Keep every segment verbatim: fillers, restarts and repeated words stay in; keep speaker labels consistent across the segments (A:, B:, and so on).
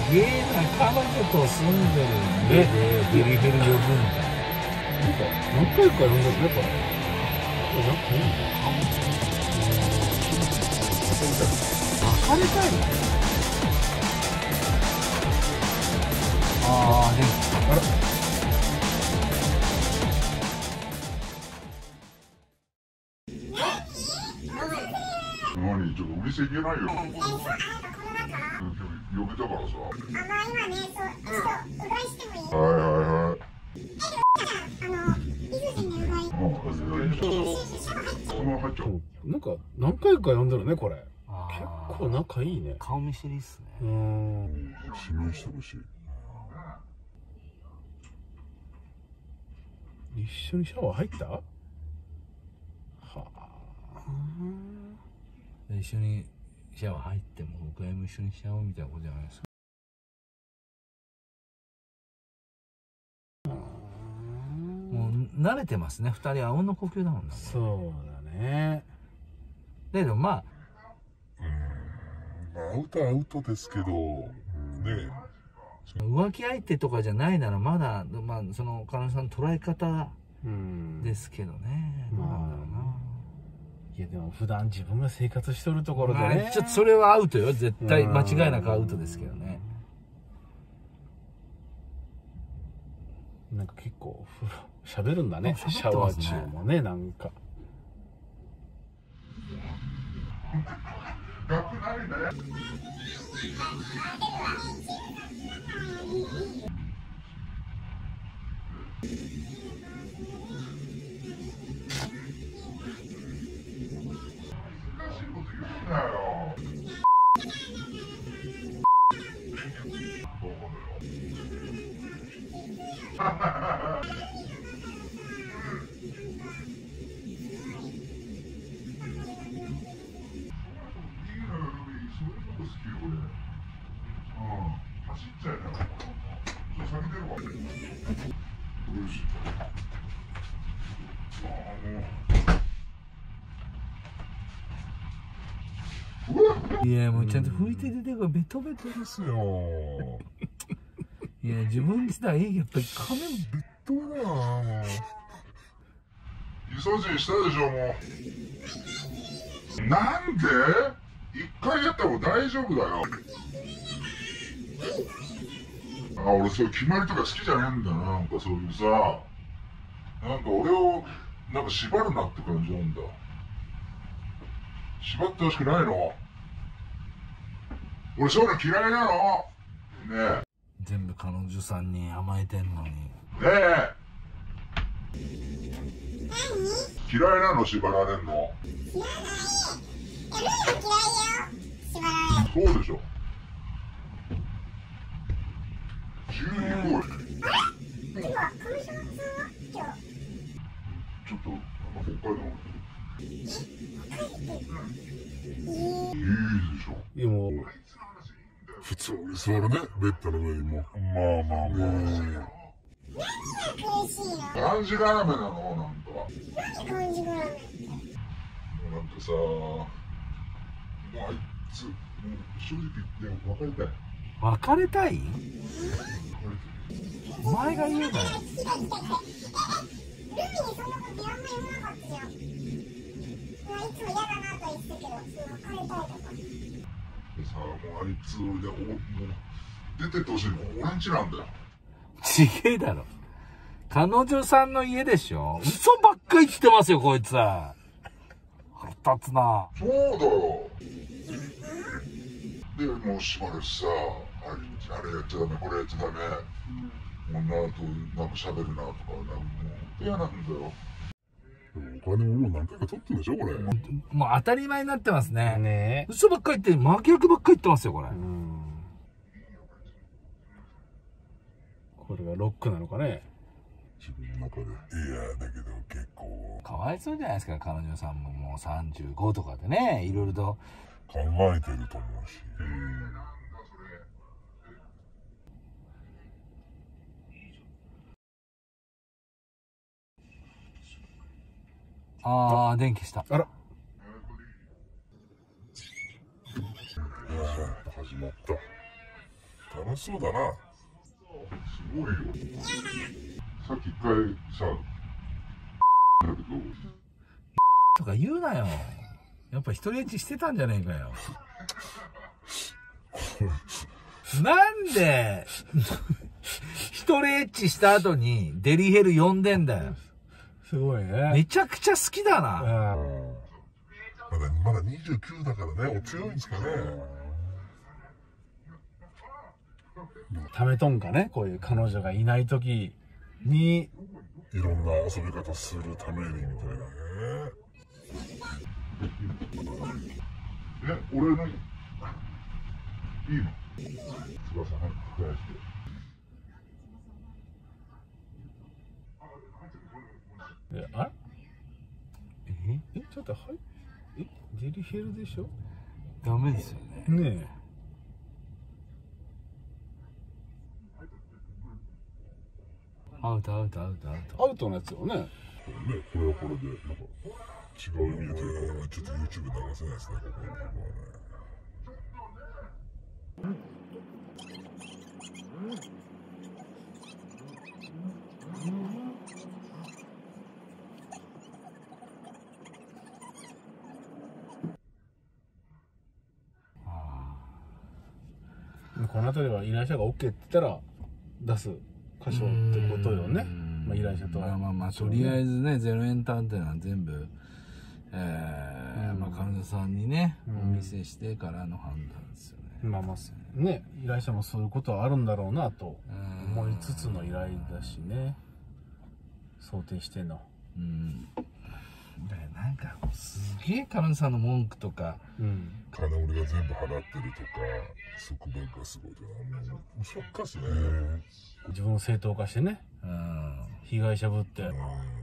A: げえな、彼女と住んでる家でデリヘル呼ぶんだ。
B: なんか何回か呼んでるねこれ。これなんかいいの？
A: 別れたいの？ああ、でもあら。
C: 何ちょっとお店行けないよ。呼べたからさ。
D: あの今ね、そう、ちょっとうがいしてもいい？
C: はいはいはい。
D: あの、イソジンでうがい。
C: あ、入っちゃう。
B: なんか何回か呼んでるねこれ。結構仲いいね。
A: 顔見知りっすね。
B: うーん。
C: 指名してほしい。
B: 一緒にシャワー入った？はあ。
A: 一緒にシャワー入っても僕も一緒にしちゃおうみたいなことじゃないですか。もう慣れてますね、二人あうんの呼吸だもんな。
B: そうだね。
A: だけどまあ、
C: アウトはアウトですけどね。
A: 浮気相手とかじゃないならまだ、まあ、その彼女さんの捉え方ですけどね。どうなんだろうな。
B: いやでも普段自分が生活しとるところでね、
A: まあ、ちょっとそれはアウトよ、絶対間違いなくアウトですけどね。
B: なんか結構喋るんだね、
A: 喋ってますね。
B: シャワー中もね、なんか
C: 学ないね。
A: いやもうちゃんと拭いて出てこい、ベトベトですよ。いや自分自体やっぱり仮面ベッドだな。もう
C: イソジンしたでしょもう。なんで一回やったらもう大丈夫だよ。あ、俺そういう決まりとか好きじゃねえんだな。なんかそういうさ、なんか俺をなんか縛るなって感じなんだ。縛ってほしくないの。俺そういうの嫌いなの。ねえ。
A: 全部彼女さんに甘えてんのに。
C: ねえ。嫌いなの縛られんの。
D: 知らない。え、ルイは嫌いよ。縛られる。
C: そうでしょ。自由に行こうよ。
D: あれ？今、彼女さんは今日。
C: ちょっと、あの北海道。いいでしょ。
B: でも
C: 普通に座るね、ベッドの上にも。まあまあまあ。
D: 何が苦しいの？
C: がんじがらめなの、なんか。
D: 何感じがらめって。
C: もうなんかさ、もうあいつ、もう正直言って別れたい。
A: 別れたい？お前が言うなよ。
D: 来た来た来た。え、え、ルミにそんなことあんま言わなかったじゃん。まあ、いつも嫌だなとは言ってたけど、その別れたいとか。
C: でさ、もうあいつ、で、お、もう、出てってほしいの、俺んちなんだよ。
A: ちげえだろ。彼女さんの家でしょ。嘘ばっかり言ってますよ、こいつは。腹立つな。
C: そうだよ。で、もうしばらくさ、あれ、あれやっちゃダメ、これやっちゃダメ。女となんか喋るなとか、なんかもう嫌なんだよ。お金ももう何回か取ってんでしょ、これ。
A: もう当たり前になってますね。
B: ね、
A: 嘘ばっかり言って、真逆ばっかり言ってますよ、これ。
B: うん、これがロックなのかね。
C: 自分の中で。いや、だけど結構。
A: かわいそうじゃないですか、彼女さんももうさんじゅうごとかでね、いろいろと。
C: 考えてると思うし。うん。
A: ああ、電気した。
B: あら。
C: 始まった。楽楽しそうだな。すごいよ。さっき一回さ、だけど
A: とか言うなよ。やっぱ一人エッチしてたんじゃねえかよ。なんで一人エッチした後にデリヘル呼んでんだよ。
B: すごいね。
A: めちゃくちゃ好きだな。
C: まだまだにじゅうきゅうだからね、お強いんですかね。
B: ためとんかね、こういう彼女がいない時に
C: いろんな遊び方するためにみたいなね。え、俺のいいの？翼早く増やして。
B: え、あれええ、ちょっとはいえ、デリヘルでしょ？
A: ダメですよね。
B: ねえ。
A: アウトアウトアウトアウト。
B: アウトのやつよね。
C: ね、これはこれでなんか違う意味でというか、ちょっと YouTube 流せないですね、ここの部分はね。
B: この辺りは依頼者が OK って言ったら出す箇所ってことよね。まあ、依頼者とは。
A: まあまあまあ、とりあえずね、ゼロエンターっていうのは全部、えー、まあ、彼女さんにね、お見せしてからの判断ですよね。
B: まあまあ、ね、依頼者もそういうことはあるんだろうなと思いつつの依頼だしね。想定しての。
A: うん。だからなんか、すげえ彼女さんの文句とか、
B: うん。
C: 金俺が全部払ってるとか、束縛がすごいとか、もう、そっかしね。
B: 自分を正当化してね。
A: うん。
B: 被害者ぶって。
C: うん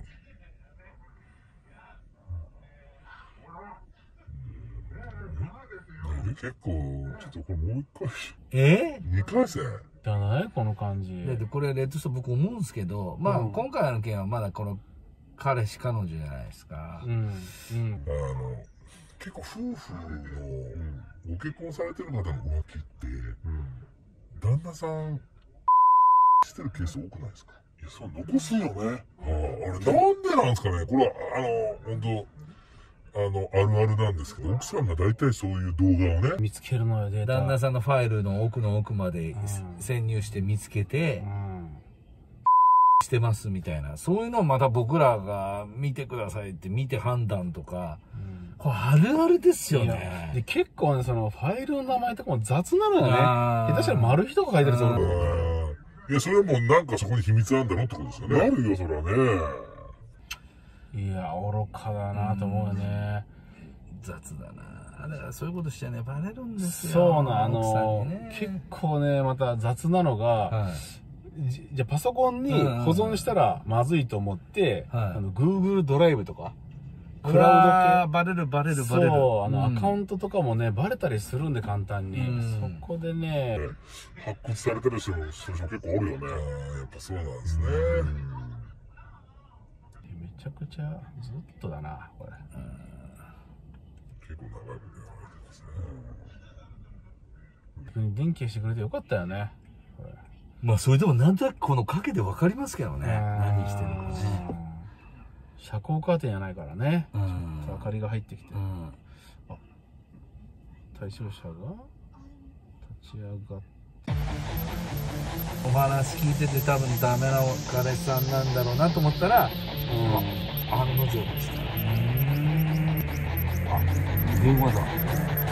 C: 結構、ちょっとこれもう一回。
A: え
C: 二回戦
B: じゃないこの感じ。
A: だってこれレッドスト僕思うんですけど、まあ、
B: うん、
A: 今回の件はまだこの彼氏彼女じゃないですか。
B: うん。うん。
C: あの、結構夫婦のご結婚されてる方の浮気って、うん、旦那さんしてるケース多くないですか？いや、そう残すよね。はあ、あれなんでなんですかね。これはあの本当あのあるあるなんですけど、奥さんが大体そういう動画をね
B: 見つけるのよ、データ。
A: 旦那さんのファイルの奥の奥まで潜入して見つけて、うん、してますみたいな、そういうのをまた僕らが見てくださいって見て判断とか、うん、これあるあるですよね。
B: で結構ね、そのファイルの名前とかも雑なのよね。下手したらマル秘とか書いてるぞ。
C: いや、それはもうなんかそこに秘密なんだろうってことですよね。あるよ、それはね。
B: いや、愚かだなと思うよね。
A: 雑だな。だからそういうことしちゃね、バレるんですよ。
B: そうな、あの、ね、結構ね、また雑なのが、はい、じ, じゃあパソコンに保存したらまずいと思って、はい、あの Google ドライブとか、
A: クラウド系。バレるバレるバレる。
B: そう、あの、うん、アカウントとかもね、バレたりするんで簡単に。うん、そこでね、
C: 発掘されたりする人も結構おるよね。やっぱそうなんですね。うん
B: めちゃくちゃずっとだな、これ。うん、
C: 結構長いことやられてますね。
B: 逆に電気消してくれてよかったよね、これ。
A: まあ、それでもなんとなくこの影で分かりますけどね。何してるかね。
B: 遮光カーテンやないからね。ちょっと明かりが入ってきて。うん、あ、対象者が立ち上がって。
A: お話聞いてて多分ダメな彼氏さんなんだろうなと思ったら、うん、案の定でした。あ、電話だ。